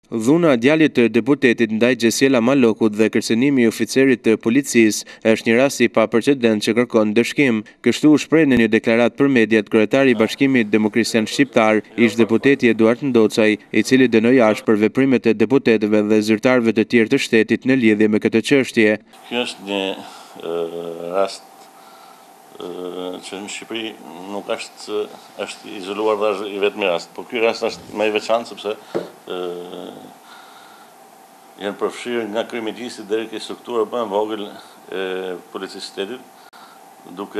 Dhuna e djalit të deputetit ndaj Gjesiela Malokut dhe kërcënimi i oficerit të policisë është një rast i paprecedent që kërkon ndëshkim. Kështu u shpreh në një deklaratë për mediat kryetari i Bashkimit Demokracian Shqiptar, ish deputeti Eduard Ndocaj, i cili dënoi ashpër për veprimet e deputetëve dhe zyrtarëve të tjerë të shtetit në lidhje me këtë çështje. Kjo është një rast që në Shqipëri nuk është izoluar dhe është i vetmi rast, por ky rast është më i veçantë sepse janë përfshirë nga kryeministri deri ke struktura më e vogël e policisë shtetit, duke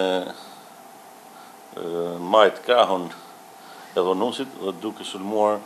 majt krahun e dhunuesit dhe duke sulmuar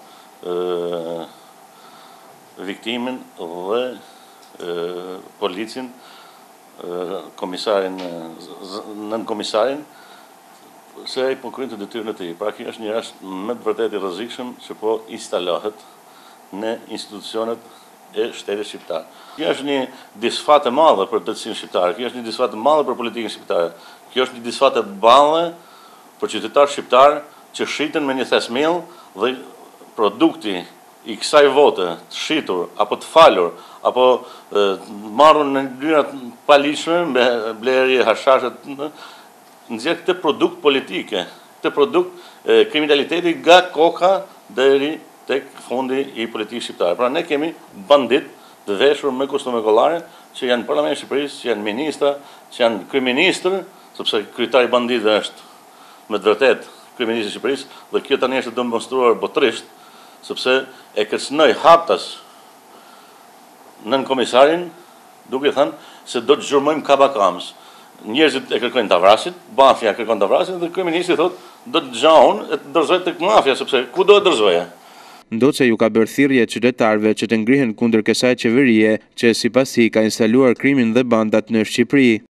viktimin dhe policin, komisarin, nën komisarin, se ai po kryen të detyrën e tij. Pra kjo është një rast me të vërtetë i rrezikshëm që po instalohet në institucionet e shtetit shqiptar. Kjo është një disfat e madhe për drejtsinë shqiptare, kjo është një disfat e madhe për politikën shqiptare, kjo është një disfat e madhe për qytetarët shqiptar që shiten me një thesmill dhe produkti i kësaj vote të shitur apo të falur apo marrur në mënyra të paligjshme me blerje hashashe nxjerr këtë produkt politike, këtë produkt kriminaliteti nga koka deri tek fundi i politikës shqiptare. Pra ne kemi bandit të veshur me kostume kollare që janë në Parlamentin e Shqipërisë, që janë ministra, që janë kryeministër, sepse kryetari i banditëve është me të vërtetë kryeministri i Shqipërisë dhe kjo tani është demonstruar botërisht, sepse e kërcënoi haptas nën komisarin, duke thënë se do të zhurmojmë kabakams. Njerëzit e kërkojnë ta vrasin, mafia kërkon ta vrasin dhe kryeministri thotë do të gjaun e të dorëzoj tek mafia, sepse ku do të dorëzoje? Ndocaj u ka bërë thirrje qytetarëve që të ngrihen kundër kësaj qeverie që sipas tij ka instaluar krimin dhe bandat në Shqipëri.